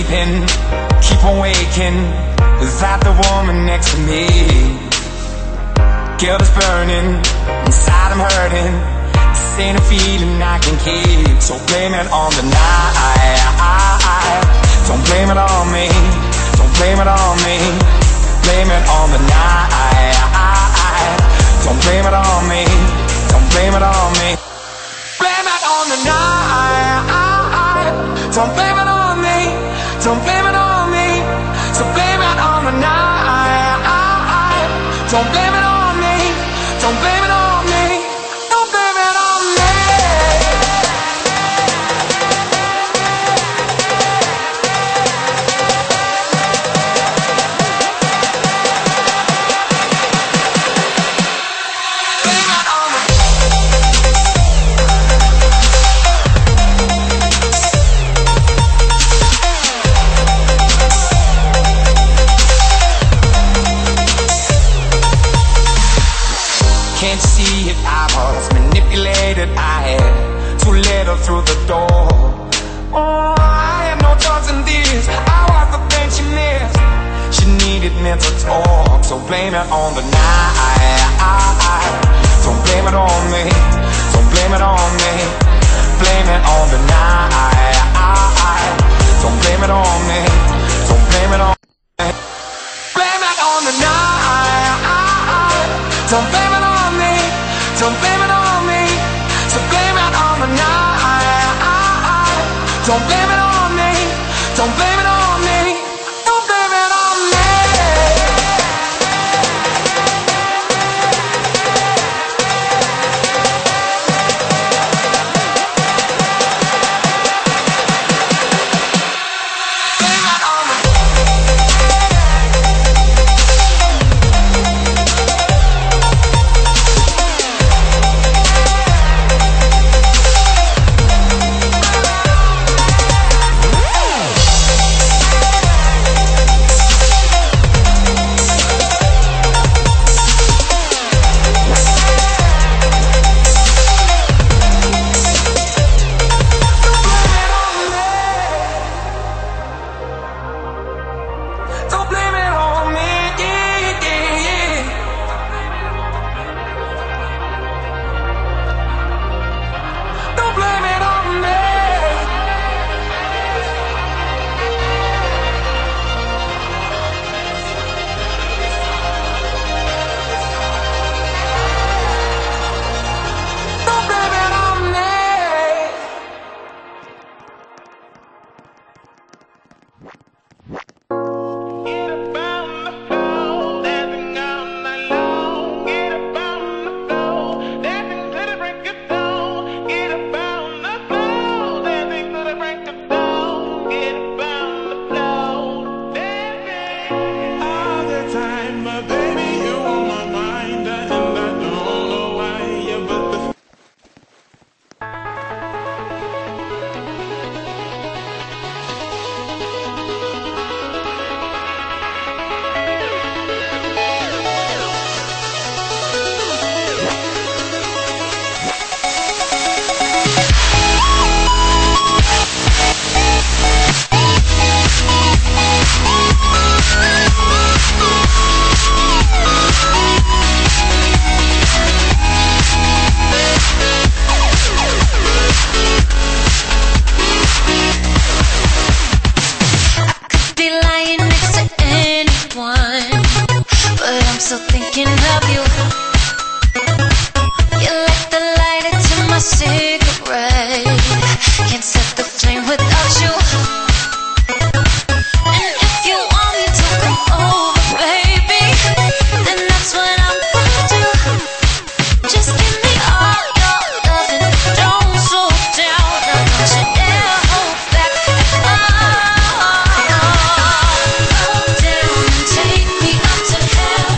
sleeping, keep on waking without the woman next to me. Guilt is burning, inside I'm hurting. This ain't a feeling I can keep, so blame it on the night. Don't blame it on me, don't blame it on me. Blame it on the night. Don't blame it on me, don't blame it on me. Blame it on the night. Don't blame it on me, don't blame it on me. So blame it on the night. Don't blame it on me, don't blame it on me. Don't blame it on me. Can't see if I was manipulated. I had too little through the door. Oh, I had no choice in this. I was the thing she missed. She needed mental talk, so blame it on the night. Don't blame it on me, don't blame it on me. Blame it on the night. Don't blame it on me, don't blame it on me. Blame it on the night. Don't blame it on me, don't blame it on me. So blame it on the night. Don't blame it on me, don't blame it on me. Don't blame it on me.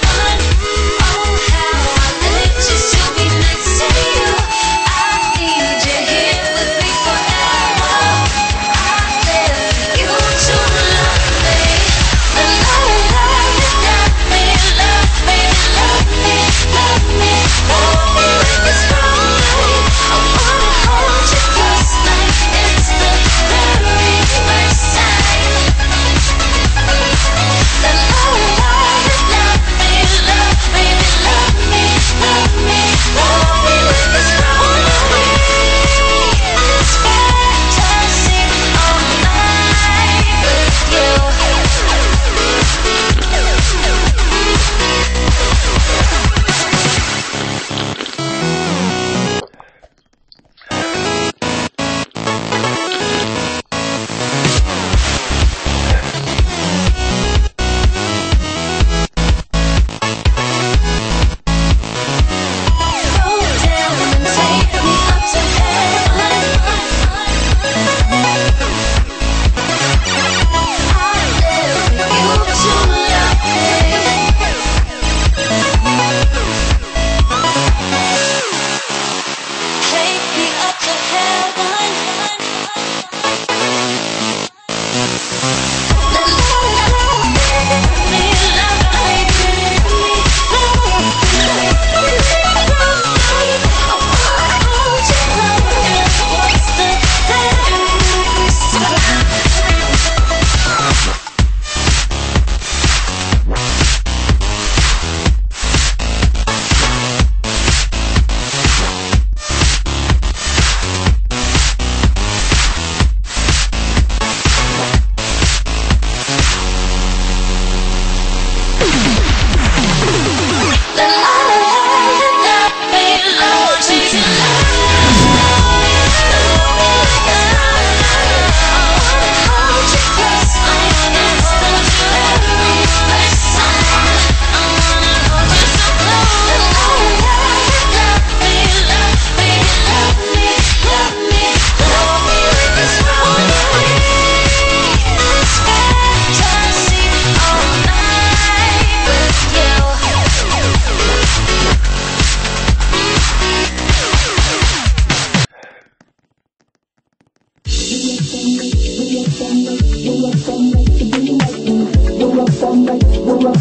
Need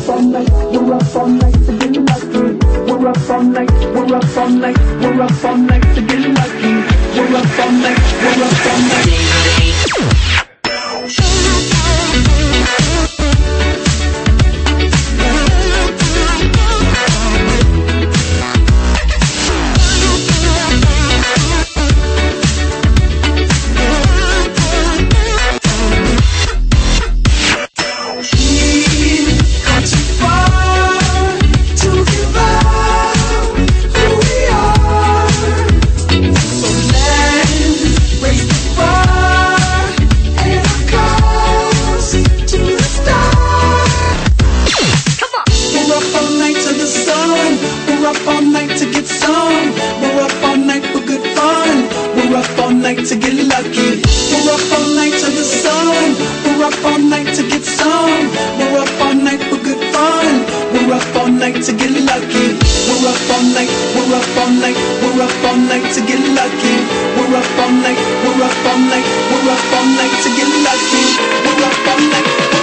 all night, we're up all night to get lucky. We're up all night, we're up all night, we're up all night to get lucky. We're up all night, we're up all night. To get lucky, we're up all night to the sun. We're up all night to get some. We're up all night for good fun. We're up all night to get lucky. We're up all night. We're up all night. We're up all night to get lucky. We're up all night. We're up all night. We're up all night to get lucky. We're up all night.